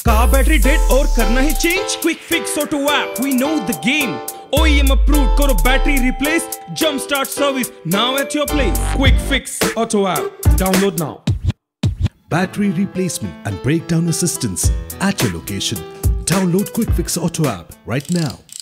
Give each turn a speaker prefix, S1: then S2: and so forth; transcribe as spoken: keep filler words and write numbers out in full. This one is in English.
S1: Car battery dead और करना ही change? Quick fix auto app, we know the game. O E M approved, करो battery replace, jump start service now at your place. Quick fix auto app, download now.
S2: Battery replacement and breakdown assistance at your location. Download Kwikfix Auto app right now.